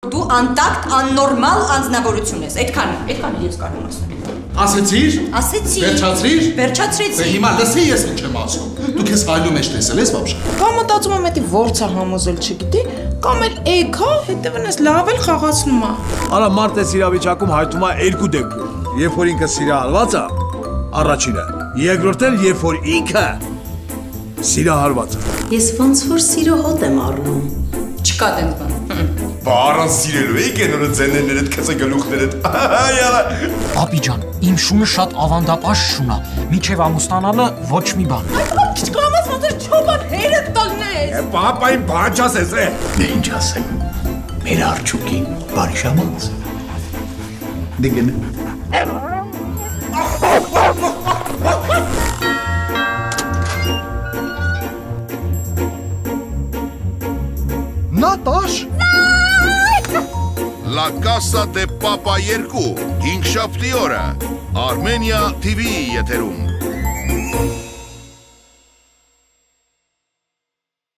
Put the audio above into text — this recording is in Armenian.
Դու անտակտ աննորմալ անձնավորություն ես, այդքան ես կարող ասեմ։ Ասեցիր։ Վերջացրիր։ Վերջացրեցի։ Դե հիմա լսի ես ինչ եմ ասում։ Դու քեզ հայլու մեջ տեսել ես вообще։ Կամ մտածում եմ էդի ворցա համոզել չգիտի, կամ էլ էգա, հետևն ես լավ էլ խաղացնում է։ Արա մարդես իրավիճակում հայտում է երկու դեպքում։ Երբ որ ինքը սիրահարված է, առաջինը, երկրորդն երբ որ ինքը սիրահարված է։ Ես ոնց որ սիրո հոտ եմ առնում։ Չկա դենց բան։ Բարան սիրելու եք են օրը ձեներներդ կսը գլուխներդ։ Պապի ջան, իմ շունը շատ ավանդապաշտ շուն է, մինչև ամուսնանալը ոչ մի բան։ Չկամաց ոնց որ չոբան հերդ տալնես։ Պապային բաջ ասես է։ Դե ինչ ասեմ, մեր արջուկին բարի ժամանց։ Դիգն։ Նատաշ։ La Casa de Papa 2, 5 շաբթի օրը, Armenia TV եթերում։